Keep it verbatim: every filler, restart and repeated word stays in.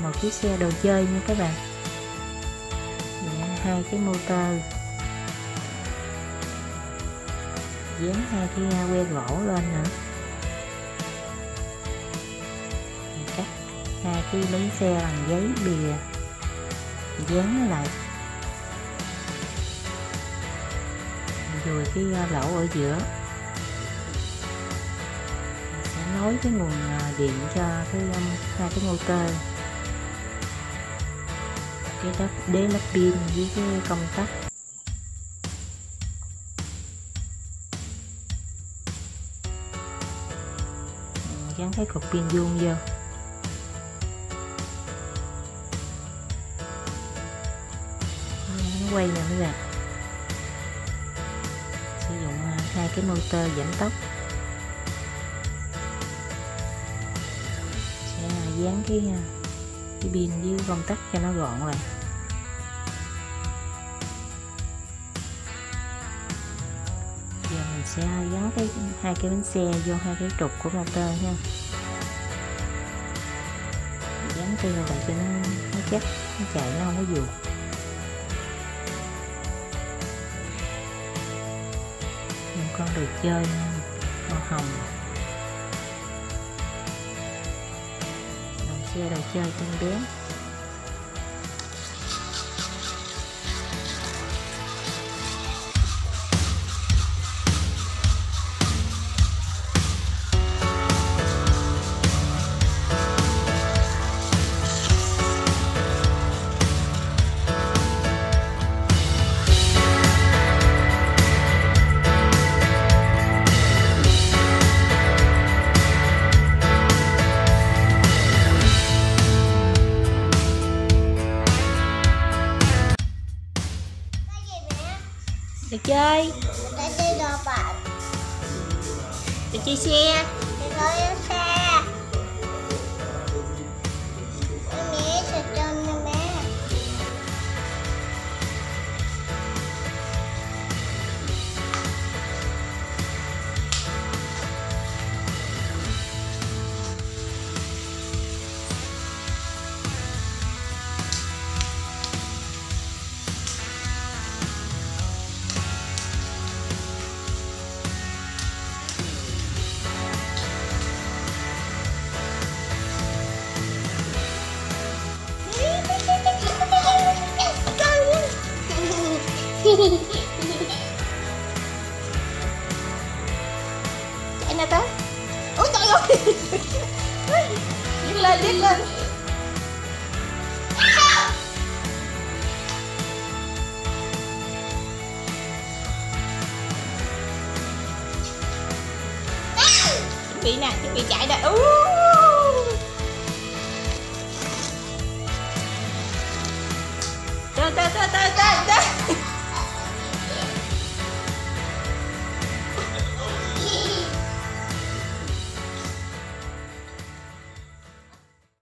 một chiếc xe đồ chơi nha các bạn. Hai cái motor, dán hai cái que gỗ lên nữa, cắt hai cái bánh xe bằng giấy bìa dán nó lại, rồi cái lỗ ở giữa sẽ nối cái nguồn điện cho cái hai cái motor, cái đắp đế lắp pin với cái công tắc. Gắn cái cục pin vuông vô. Nó quay nè các bạn. Sử dụng hai cái motor giảm tốc. Sẽ dán cái cái pin với công tắc cho nó gọn lại. Giờ mình sẽ gắn cái hai cái bánh xe vô hai cái trục của motor ha. Gắn keo lại cho nó, nó chắc, nó chạy nó không có vuột. Một con đồ chơi màu hồng, đồ xe đồ chơi con bé. Được chơi. Để chơi đồ bạn. Được chơi xe. Để chơi xe. Mẹ sẽ cho nha mẹ. Chạy nè tới. Ôi trời ơi. Viết lên, viết lên. Chuẩn bị nè, chuẩn bị chạy nè. Uh. Từ từ từ từ từ.